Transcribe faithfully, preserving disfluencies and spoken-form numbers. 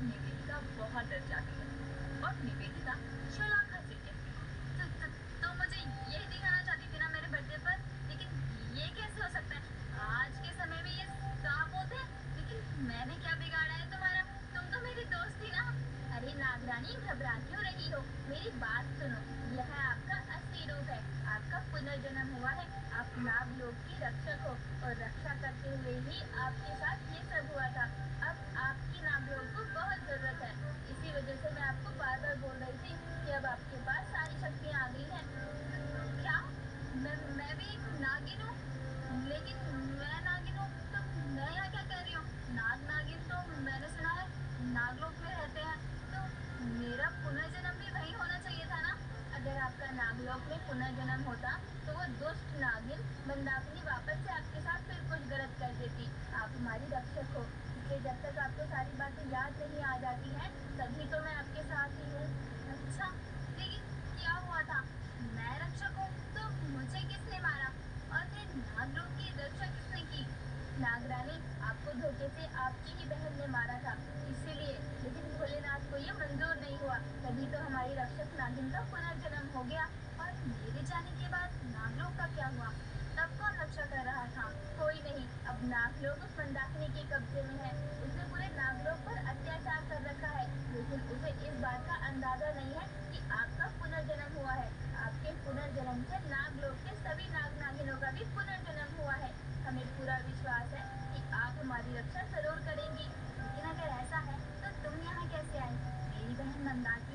निवेदिका बहुत डर जाती है और निवेदिता शलाका से कहती है, तो, तो, तो मुझे ये दिखाना चाहती थी ना मेरे बर्थडे पर, लेकिन ये कैसे हो सकता है? आज के समय में ये सांप होते हैं, लेकिन मैंने क्या बिगाड़ा है तुम्हारा? तुम तो मेरी दोस्त थी ना। अरे नागरानी, घबरा क्यों रही हो? मेरी बात सुनो। यह आपका असली रूप है, आपका पुनर्जन्म हुआ है। आप नागलोक की रक्षक हो और रक्षा करते हुए ही आपके साथ ये सब हुआ था। अब आपकी नागलोक को बहुत जरूरत है। इसी वजह से मैं आपको बार बार बोल रही थी कि अब आपके पास सारी शक्तियाँ आ गई हैं। क्या? मैं मैं भी एक नागिन हूँ? लेकिन मैं नागिन हूँ तो मैं यहाँ क्या कर रही हूँ? नाग नागिन तो मैंने सुना है नागलोक में रहते हैं, तो मेरा पुनर्जन्म भी वही होना चाहिए था ना। अगर आपका नागलोक में पुनर्जन्म होता तो वो दुष्ट नागिन मंदाकिनी वापस से आपके साथ फिर कुछ गलत कर देती। आप हमारी रक्षक हो, इसलिए जब तक आपको सारी बातें याद नहीं आ जाती हैं, तभी तो मैं आपके साथ ही हूँ। अच्छा, लेकिन क्या हुआ था? मैं रक्षक हूँ तो मुझे किसने मारा? और फिर नागलोक की रक्षा किसने की? नागरानी, आपको धोखे से आपकी ही बहन ने मारा था, इसीलिए। लेकिन भोलेनाथ को ये मंजूर नहीं हुआ, तभी तो हमारी रक्षक नागिन का पुनर्जन्म हो गया। और मेरे जाने के बाद नागलोक का क्या हुआ? तब कौन रक्षा कर रहा था? कोई नहीं। अब नागलोक उस मंदाकिनी के कब्जे में है। उसने पूरे नागलोक पर अत्याचार कर रखा है, लेकिन उसे इस बात का अंदाजा नहीं है कि आपका पुनर्जन्म हुआ है। आपके पुनर्जन्म से नागलोक के सभी नाग नागिनों का भी पुनर्जन्म हुआ है। हमें पूरा विश्वास है कि आप हमारी रक्षा जरूर करेंगी। लेकिन अगर ऐसा है तो तुम यहाँ कैसे आई? मेरी बहन मंदाकिनी